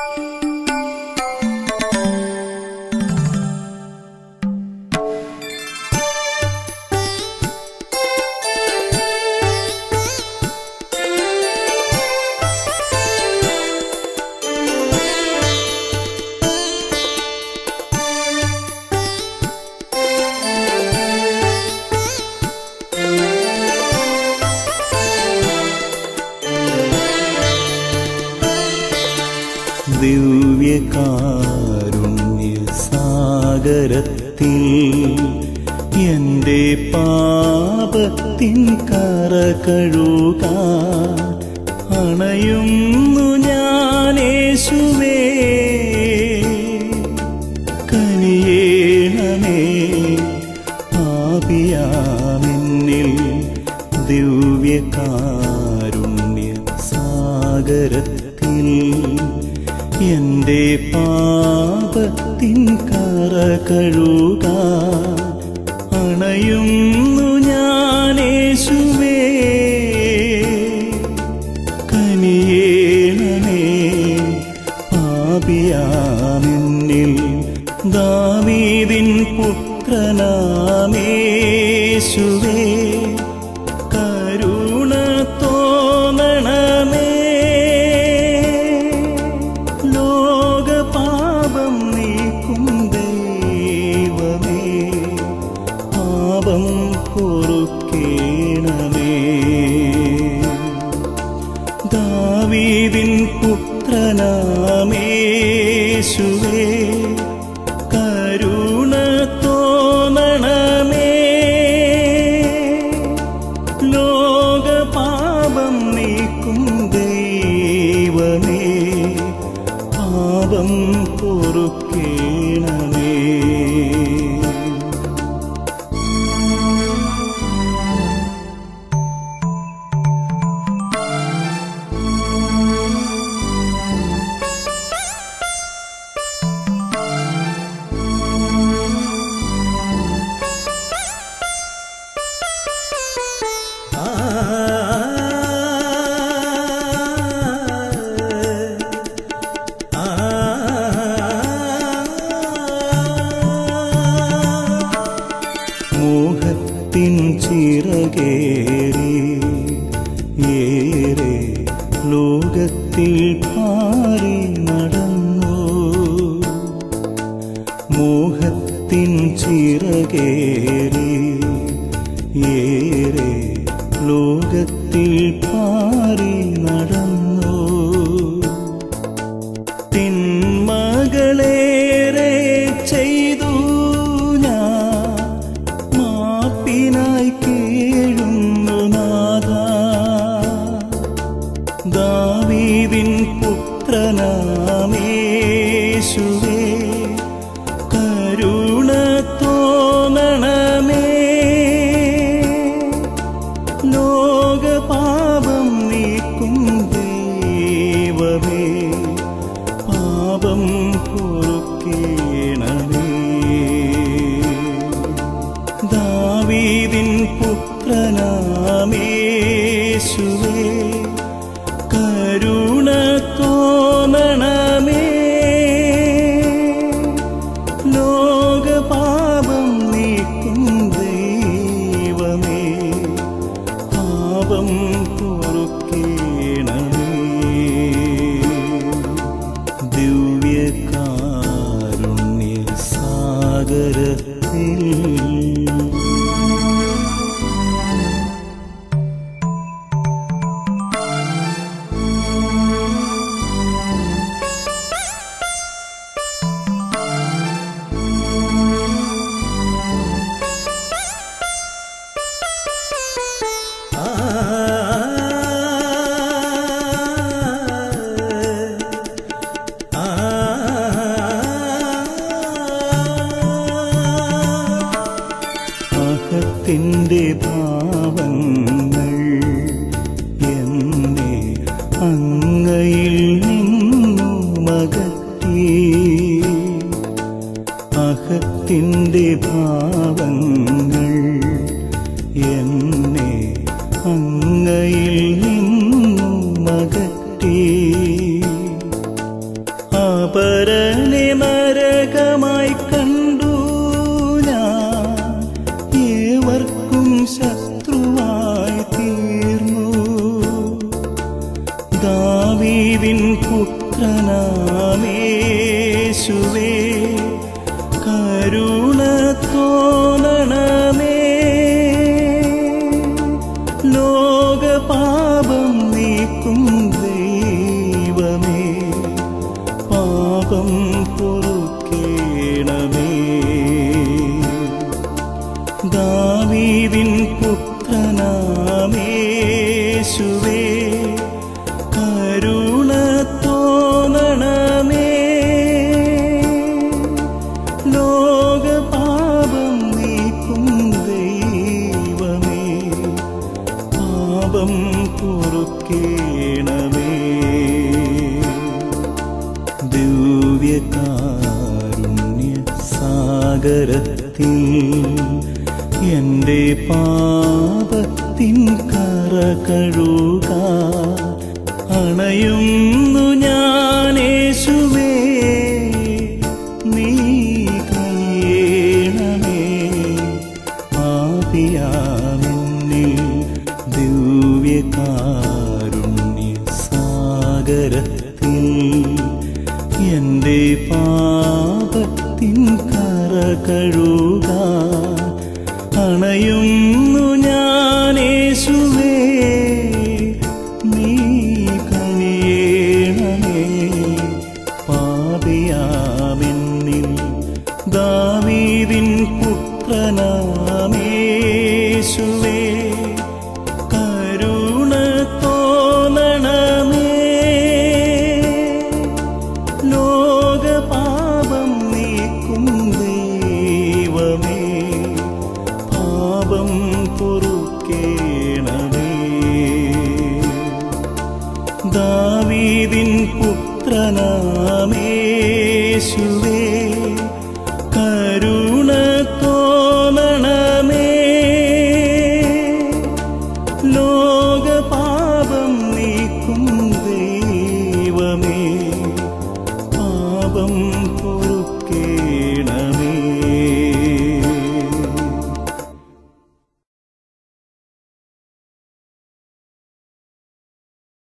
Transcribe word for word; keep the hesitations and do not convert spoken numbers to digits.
ദിവ്യകാരുണ്യസാഗരത്തിൽ എന്റെ പാപത്തിൻ കറ കഴുകാൻ അണയുന്നു ഞാൻ യേശുവേ. കനിയേണമേ പാപിയാമെന്നിൽ ദിവ്യകാരുണ്യസാഗരത്തിൽ എന്റെ പാപത്തിൻ കറ കഴുകാൻ അണയുന്നു ഞാൻ യേശുവേ. കനിയേണമേ പാപിയാമെന്നിൽ ദാവീദിൻ പുത്രനാമേശുവേ. കരുണ തോന്നണമേ, ലോകപാപം നീക്കും ദൈവമേ. പാപം പൊറുക്കേണമേ. ദാവീദിൻ പുത്രനാമേശുവേ. കരുണ തോന്നണമേ, ലോകപാപം നീക്കും ദൈവമേ. പാപം പൊറുക്കേണമേ. മോഹത്തിൻ ചിറകേറി ഏറെ ലോകത്തിൽ പാറി നടന്നു. മോഹത്തിൻ ചിറകേറി ഏറെ ലോകത്തിൽ പാറി നടന്നു. തിന്മകളേറെ ചെയ്തു ഞാൻ മാപ്പിനായി കേഴുന്നു നാഥാ. ദാവീദിൻ പുത്രനാമേശുവേ. കരുണ തോന്നണമേ, ലോകപാപം നീക്കും ദൈവമേ. പാപം പൊറുക്കേണമേ. ദാവീദിൻ പുത്രനാമേശുവേ. കരുണ തോന്നണമേ, ലോകപാപം നീക്കും ദൈവമേ. പാപം പൊറുക്കേണമേ. ദിവ്യകാരുണ്യസാഗരത്തിൽ അഹത്തിന്റെ ഭാവങ്ങൾ എന്നെ അങ്ങയിൽ നിന്നുമകറ്റി. അഹത്തിന്റെ ഭാവങ്ങൾ എന്നെ അങ്ങയിൽ നിന്നുമകറ്റി. പരനെ നരകമായി കണ്ടു ഞാൻ, ഏവർക്കും ശത്രുവായി തീർന്നു. ദാവീദിൻ പുത്രനാമേശുവേ, കരുണ തോന്നണമേ. ലോകപാപം നീക്കും ദൈവമേ, പാപം പൊറുക്കേണമേ. ദാവീദിൻ പുത്രനാമേശുവേ, കരുണ തോന്നണമേ. ലോകപാപം നീക്കും ദൈവമേ, പാപം പൊറുക്കേണമേ. ദിവ്യകാരുണ്യ സാഗരത്തിൽ എന്റെ പാപത്തിൻ കറ കഴുകാൻ അണയുന്നു ഞാൻ യേശുവേ, നീ കയ്യേണമേ. പാപിയാമെന്നിൽ ദിവ്യകാരുണ്യ സാഗരത്തിൽ എന്റെ പാപത്തിൻ കറ കഴുകാൻ അണയുന്നു ഞാൻ യേശുവേ, നീ കനിയേണമേ. പാപിയാമെന്നിൽ ദാവീദിൻ പുത്രനാമേശുവേ, കരുണ തോന്നണമേ. ലോകപാപം നീക്കും ദൈവമേ, പാപം പൊറുക്കേണമേ. ദാവീദിൻ പുത്രനാമേശുവേ, കരുണ തോന്നണമേ. ലോകപാപം നീക്കും ദൈവമേ, പാപം പൊറുക്കേണമേ.